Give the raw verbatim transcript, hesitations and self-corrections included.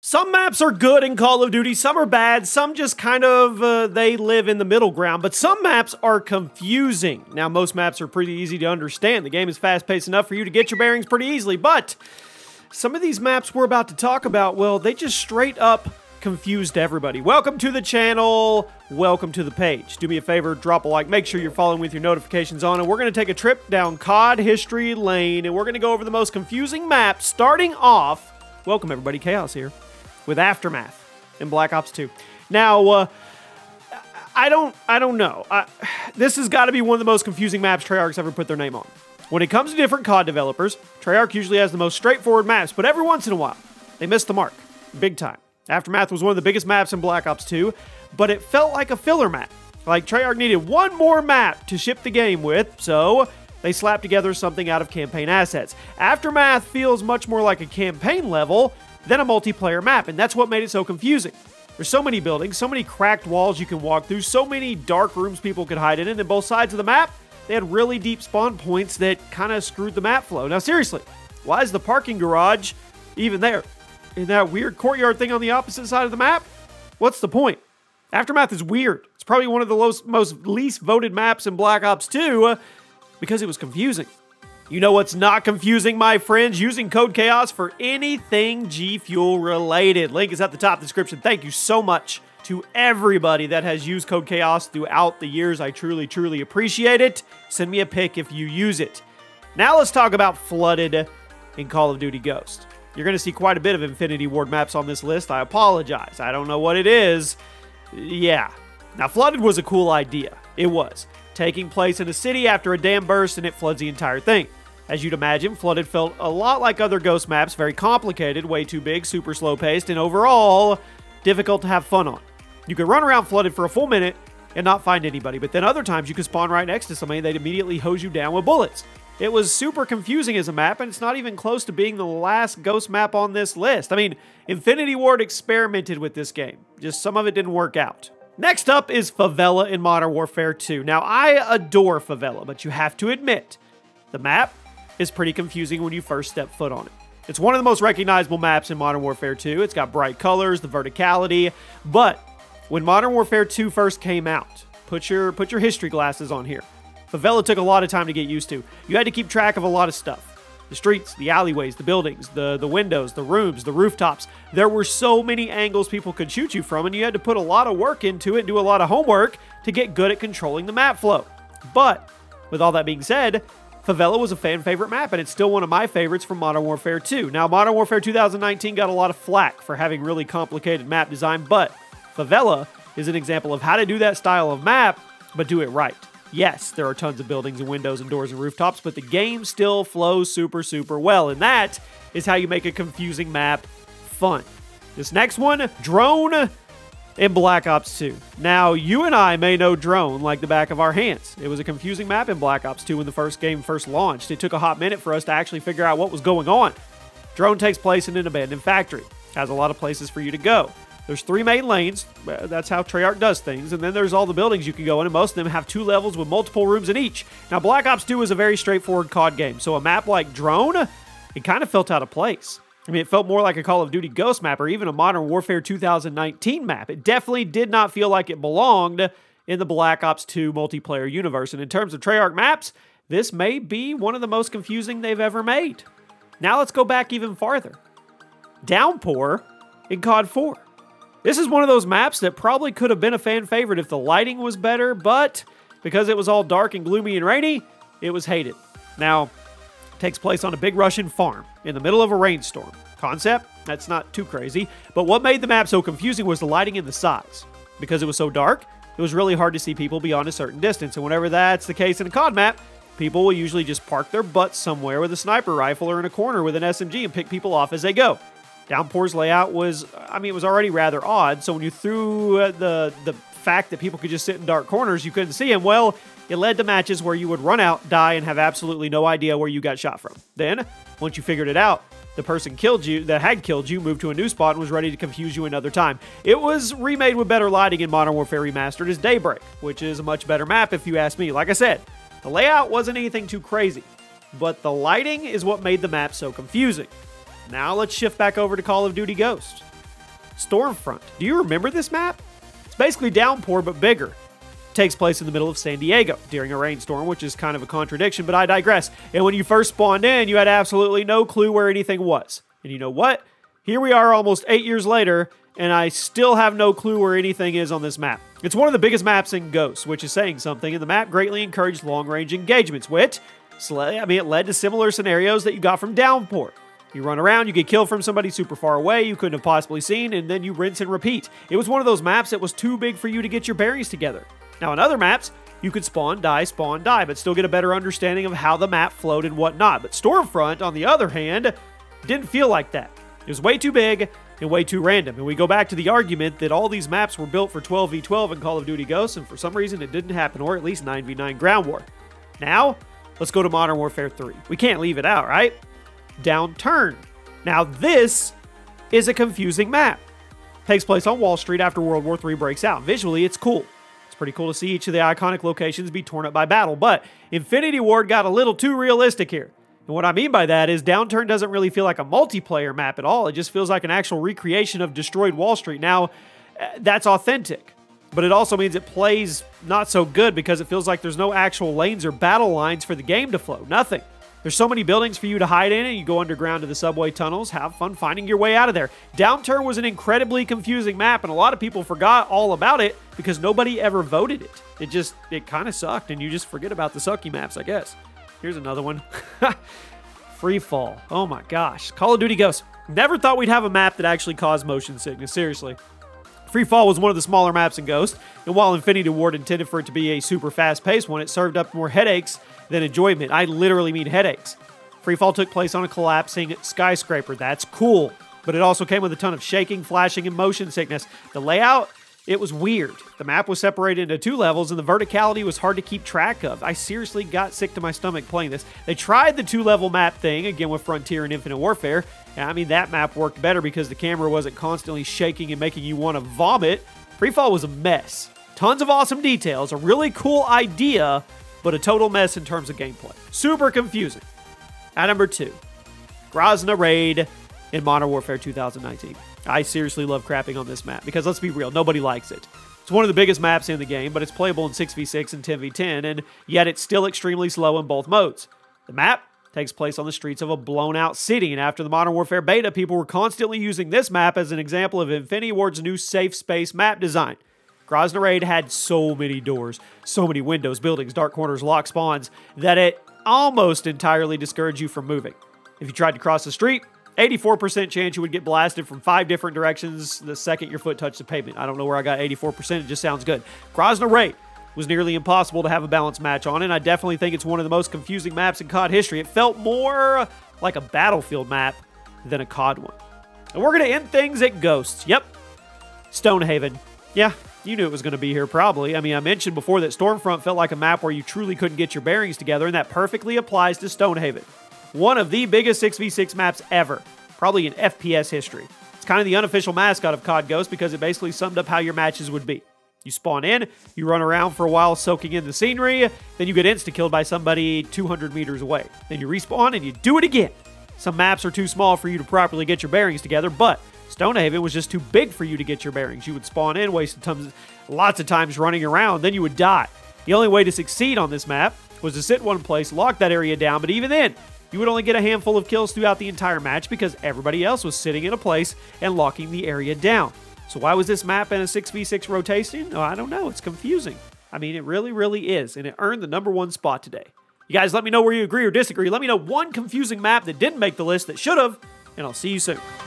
Some maps are good in Call of Duty, some are bad, some just kind of, uh, they live in the middle ground, but some maps are confusing. Now, most maps are pretty easy to understand. The game is fast-paced enough for you to get your bearings pretty easily, but some of these maps we're about to talk about, well, they just straight up confused everybody. Welcome to the channel, welcome to the page. Do me a favor, drop a like, make sure you're following with your notifications on, and we're going to take a trip down C O D history lane, and we're going to go over the most confusing maps, starting off, welcome everybody, Chaos here, with Aftermath in Black Ops two. Now, uh, I don't, I don't know. I, this has got to be one of the most confusing maps Treyarch's ever put their name on. When it comes to different C O D developers, Treyarch usually has the most straightforward maps, but every once in a while, they miss the mark, big time. Aftermath was one of the biggest maps in Black Ops two, but it felt like a filler map. Like Treyarch needed one more map to ship the game with, so they slapped together something out of campaign assets. Aftermath feels much more like a campaign level than a multiplayer map, and that's what made it so confusing. There's so many buildings, so many cracked walls you can walk through, so many dark rooms people could hide in, and then both sides of the map, they had really deep spawn points that kind of screwed the map flow. Now seriously, why is the parking garage even there? In that weird courtyard thing on the opposite side of the map? What's the point? Aftermath is weird. It's probably one of the most, most least voted maps in Black Ops two uh, because it was confusing. You know what's not confusing, my friends? Using code Chaos for anything G Fuel related. Link is at the top of the description. Thank you so much to everybody that has used code Chaos throughout the years. I truly, truly appreciate it. Send me a pic if you use it. Now let's talk about Flooded in Call of Duty Ghost. You're going to see quite a bit of Infinity Ward maps on this list. I apologize. I don't know what it is. Yeah. Now, Flooded was a cool idea. It was. Taking place in a city after a dam burst and it floods the entire thing. As you'd imagine, Flooded felt a lot like other Ghost maps, very complicated, way too big, super slow-paced, and overall, difficult to have fun on. You could run around Flooded for a full minute and not find anybody, but then other times you could spawn right next to somebody and they'd immediately hose you down with bullets. It was super confusing as a map, and it's not even close to being the last Ghost map on this list. I mean, Infinity Ward experimented with this game. Just some of it didn't work out. Next up is Favela in Modern Warfare two. Now, I adore Favela, but you have to admit, the map is pretty confusing when you first step foot on it. It's one of the most recognizable maps in Modern Warfare two. It's got bright colors, the verticality, but when Modern Warfare two first came out, put your, put your history glasses on here. Favela took a lot of time to get used to. You had to keep track of a lot of stuff. The streets, the alleyways, the buildings, the, the windows, the rooms, the rooftops. There were so many angles people could shoot you from, and you had to put a lot of work into it and do a lot of homework to get good at controlling the map flow. But, with all that being said, Favela was a fan favorite map, and it's still one of my favorites from Modern Warfare two. Now, Modern Warfare two thousand nineteen got a lot of flack for having really complicated map design, but Favela is an example of how to do that style of map, but do it right. Yes, there are tons of buildings and windows and doors and rooftops, but the game still flows super, super well, and that is how you make a confusing map fun. This next one, Drone in Black Ops two. Now, you and I may know Drone like the back of our hands. It was a confusing map in Black Ops two when the first game first launched. It took a hot minute for us to actually figure out what was going on. Drone takes place in an abandoned factory. Has a lot of places for you to go. There's three main lanes. That's how Treyarch does things. And then there's all the buildings you can go in, and most of them have two levels with multiple rooms in each. Now, Black Ops two is a very straightforward C O D game, so a map like Drone, it kind of felt out of place. I mean, it felt more like a Call of Duty Ghost map or even a Modern Warfare two thousand nineteen map. It definitely did not feel like it belonged in the Black Ops two multiplayer universe. And in terms of Treyarch maps, this may be one of the most confusing they've ever made. Now let's go back even farther. Downpour in C O D four. This is one of those maps that probably could have been a fan favorite if the lighting was better, but because it was all dark and gloomy and rainy, it was hated. Now, it takes place on a big Russian farm in the middle of a rainstorm. Concept? That's not too crazy, but what made the map so confusing was the lighting and the size. Because it was so dark, it was really hard to see people beyond a certain distance, and whenever that's the case in a C O D map, people will usually just park their butts somewhere with a sniper rifle or in a corner with an S M G and pick people off as they go. Downpour's layout was, I mean, it was already rather odd, so when you threw uh, the, the fact that people could just sit in dark corners, you couldn't see them, well, it led to matches where you would run out, die, and have absolutely no idea where you got shot from. Then, once you figured it out, the person killed you, that had killed you, moved to a new spot and was ready to confuse you another time. It was remade with better lighting in Modern Warfare Remastered as Daybreak, which is a much better map if you ask me. Like I said, the layout wasn't anything too crazy, but the lighting is what made the map so confusing. Now let's shift back over to Call of Duty Ghost. Stormfront. Do you remember this map? It's basically Downpour, but bigger. It takes place in the middle of San Diego during a rainstorm, which is kind of a contradiction, but I digress. And when you first spawned in, you had absolutely no clue where anything was. And you know what? Here we are almost eight years later, and I still have no clue where anything is on this map. It's one of the biggest maps in Ghosts, which is saying something, and the map greatly encouraged long-range engagements, which, I mean, it led to similar scenarios that you got from Downpour. You run around, you get killed from somebody super far away you couldn't have possibly seen, and then you rinse and repeat. It was one of those maps that was too big for you to get your bearings together. Now, in other maps, you could spawn, die, spawn, die, but still get a better understanding of how the map flowed and whatnot. But Stormfront, on the other hand, didn't feel like that. It was way too big and way too random. And we go back to the argument that all these maps were built for twelve v twelve in Call of Duty Ghosts, and for some reason it didn't happen, or at least nine v nine Ground War. Now, let's go to Modern Warfare three. We can't leave it out, right? Downturn. Now, this is a confusing map. Takes place on Wall Street after World War three breaks out. Visually, it's cool. It's pretty cool to see each of the iconic locations be torn up by battle, but Infinity Ward got a little too realistic here. And what I mean by that is Downturn doesn't really feel like a multiplayer map at all. It just feels like an actual recreation of destroyed Wall Street. Now, that's authentic, but it also means it plays not so good because it feels like there's no actual lanes or battle lines for the game to flow. Nothing. There's so many buildings for you to hide in, and you go underground to the subway tunnels. Have fun finding your way out of there. Downturn was an incredibly confusing map, and a lot of people forgot all about it because nobody ever voted it. It just, it kind of sucked, and you just forget about the sucky maps, I guess. Here's another one. Free Fall. Oh my gosh. Call of Duty Ghosts. Never thought we'd have a map that actually caused motion sickness, seriously. Free Fall was one of the smaller maps in Ghost, and while Infinity Ward intended for it to be a super fast-paced one, it served up more headaches than enjoyment. I literally mean headaches. Free Fall took place on a collapsing skyscraper. That's cool, but it also came with a ton of shaking, flashing, and motion sickness. The layout, it was weird. The map was separated into two levels, and the verticality was hard to keep track of. I seriously got sick to my stomach playing this. They tried the two-level map thing, again with Frontier and Infinite Warfare. I mean, that map worked better because the camera wasn't constantly shaking and making you want to vomit. Free Fall was a mess. Tons of awesome details, a really cool idea, but a total mess in terms of gameplay. Super confusing. At number two, Groznyj Raid in Modern Warfare two thousand nineteen. I seriously love crapping on this map because, let's be real, nobody likes it. It's one of the biggest maps in the game, but it's playable in six v six and ten v ten, and yet it's still extremely slow in both modes. The map takes place on the streets of a blown-out city, and after the Modern Warfare beta, people were constantly using this map as an example of Infinity Ward's new safe space map design. Groznyj Raid had so many doors, so many windows, buildings, dark corners, locked spawns, that it almost entirely discouraged you from moving. If you tried to cross the street, eighty-four percent chance you would get blasted from five different directions the second your foot touched the pavement. I don't know where I got eighty-four percent, it just sounds good. Groznyj Raid was nearly impossible to have a balanced match on, and I definitely think it's one of the most confusing maps in C O D history. It felt more like a Battlefield map than a C O D one. And we're going to end things at Ghosts. Yep, Stonehaven. Yeah, you knew it was going to be here probably. I mean, I mentioned before that Stormfront felt like a map where you truly couldn't get your bearings together, and that perfectly applies to Stonehaven. One of the biggest six v six maps ever, probably in F P S history. It's kind of the unofficial mascot of C O D Ghosts because it basically summed up how your matches would be. You spawn in, you run around for a while soaking in the scenery, then you get insta-killed by somebody two hundred meters away. Then you respawn and you do it again. Some maps are too small for you to properly get your bearings together, but Stonehaven was just too big for you to get your bearings. You would spawn in, waste tons, lots of times running around, then you would die. The only way to succeed on this map was to sit one place, lock that area down, but even then, you would only get a handful of kills throughout the entire match because everybody else was sitting in a place and locking the area down. So why was this map in a six v six rotation? Oh, I don't know. It's confusing. I mean, it really, really is, and it earned the number one spot today. You guys let me know where you agree or disagree. Let me know one confusing map that didn't make the list that should have, and I'll see you soon.